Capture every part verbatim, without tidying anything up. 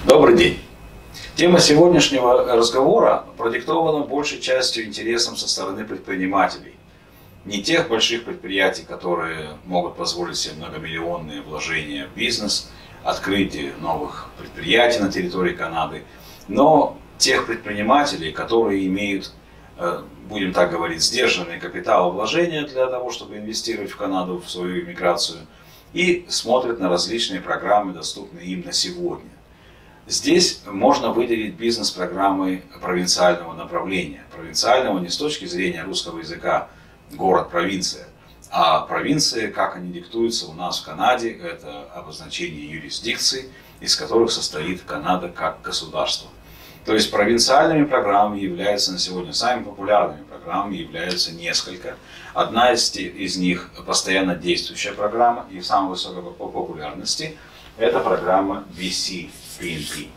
Добрый день! Тема сегодняшнего разговора продиктована большей частью интересом со стороны предпринимателей. Не тех больших предприятий, которые могут позволить себе многомиллионные вложения в бизнес, открытие новых предприятий на территории Канады, но тех предпринимателей, которые имеют, будем так говорить, сдержанные капиталовложения для того, чтобы инвестировать в Канаду, в свою иммиграцию, и смотрят на различные программы, доступные им на сегодня. Здесь можно выделить бизнес-программы провинциального направления. Провинциального не с точки зрения русского языка город-провинция, а провинции, как они диктуются у нас в Канаде, это обозначение юрисдикций, из которых состоит Канада как государство. То есть провинциальными программами являются на сегодня самыми популярными программами, являются несколько. Одна из, из них постоянно действующая программа и самой высокой по популярности – это программа би си пи эн пи.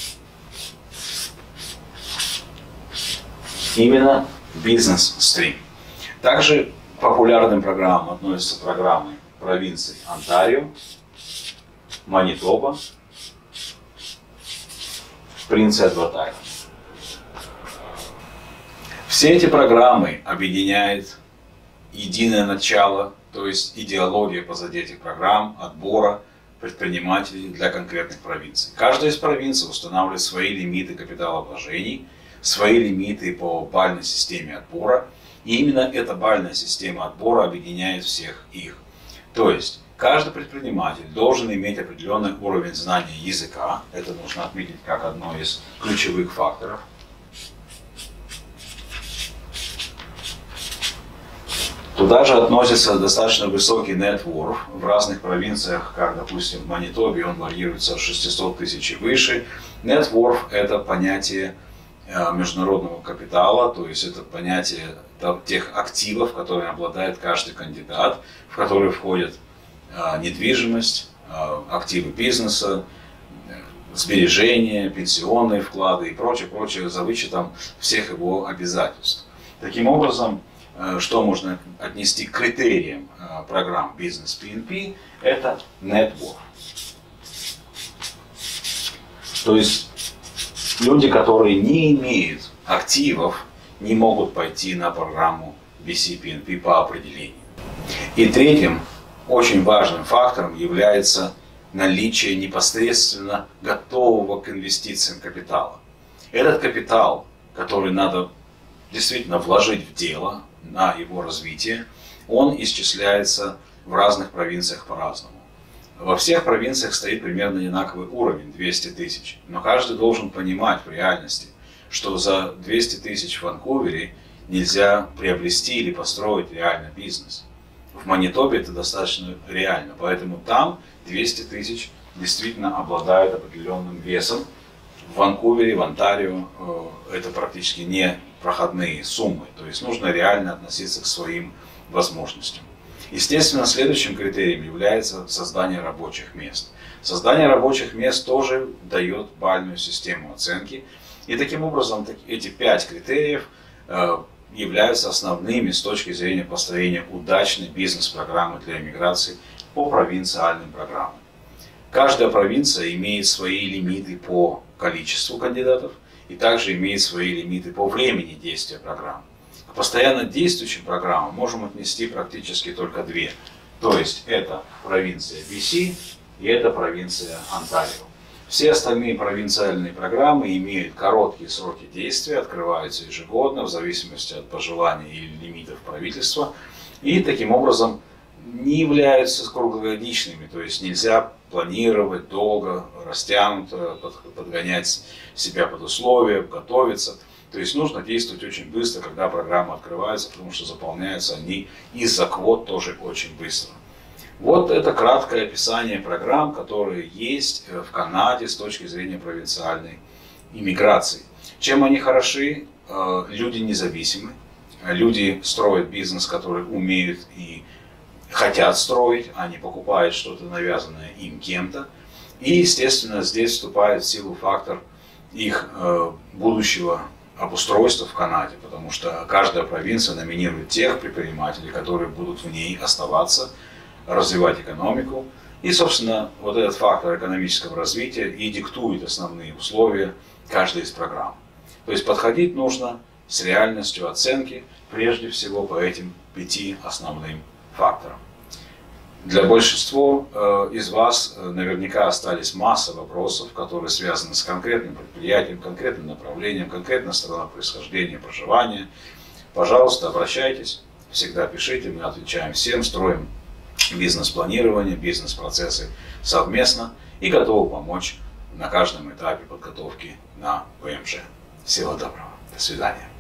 Именно бизнес-стрим. Также к популярным программам относятся программы провинций Онтарио, Манитоба, Принц Эдвард Айленд. Все эти программы объединяет единое начало, то есть идеология позади этих программ отбора предпринимателей для конкретных провинций. Каждая из провинций устанавливает свои лимиты капиталовложений, свои лимиты по бальной системе отбора. И именно эта бальная система отбора объединяет всех их. То есть каждый предприниматель должен иметь определенный уровень знания языка. Это нужно отметить как одно из ключевых факторов. Туда же относится достаточно высокий net worth. В разных провинциях, как, допустим, в Манитобе, он варьируется от шестисот тысяч и выше. Net worth – это понятие международного капитала, то есть это понятие тех активов, которыми обладает каждый кандидат, в которые входят недвижимость, активы бизнеса, сбережения, пенсионные вклады и прочее, прочее, за вычетом всех его обязательств. Таким образом, что можно отнести к критериям программ бизнес пи эн пи, это net worth. То есть люди, которые не имеют активов, не могут пойти на программу би си пи эн пи по определению. И третьим, очень важным фактором является наличие непосредственно готового к инвестициям капитала. Этот капитал, который надо действительно вложить в дело, на его развитие, он исчисляется в разных провинциях по-разному. Во всех провинциях стоит примерно одинаковый уровень, двести тысяч. Но каждый должен понимать в реальности, что за двести тысяч в Ванкувере нельзя приобрести или построить реальный бизнес. В Манитобе это достаточно реально, поэтому там двести тысяч действительно обладают определенным весом. В Ванкувере, в Онтарио это практически не проходные суммы, то есть нужно реально относиться к своим возможностям. Естественно, следующим критерием является создание рабочих мест. Создание рабочих мест тоже дает бальную систему оценки, и таким образом эти пять критериев являются основными с точки зрения построения удачной бизнес-программы для иммиграции по провинциальным программам. Каждая провинция имеет свои лимиты по количеству кандидатов и также имеет свои лимиты по времени действия программ. К постоянно действующим программам можем отнести практически только две. То есть это провинция би си и это провинция Онтарио. Все остальные провинциальные программы имеют короткие сроки действия, открываются ежегодно в зависимости от пожеланий и лимитов правительства. И таким образом не являются круглогодичными, то есть нельзя планировать долго, растянуто, подгонять себя под условия, готовиться. То есть нужно действовать очень быстро, когда программы открываются, потому что заполняются они из-за квот тоже очень быстро. Вот это краткое описание программ, которые есть в Канаде с точки зрения провинциальной иммиграции. Чем они хороши? Люди независимы, люди строят бизнес, который умеют и хотят строить, а не покупают что-то навязанное им кем-то. И, естественно, здесь вступает в силу фактор их э, будущего обустройства в Канаде, потому что каждая провинция номинирует тех предпринимателей, которые будут в ней оставаться, развивать экономику И, собственно, вот этот фактор экономического развития и диктует основные условия каждой из программ. То есть подходить нужно с реальностью оценки, прежде всего по этим пяти основным факторам. Для большинства э, из вас э, наверняка остались масса вопросов, которые связаны с конкретным предприятием, конкретным направлением, конкретной страной происхождения, проживания. Пожалуйста, обращайтесь, всегда пишите, мы отвечаем всем, строим бизнес-планирование, бизнес-процессы совместно и готовы помочь на каждом этапе подготовки на вэ эм жэ. Всего доброго, до свидания.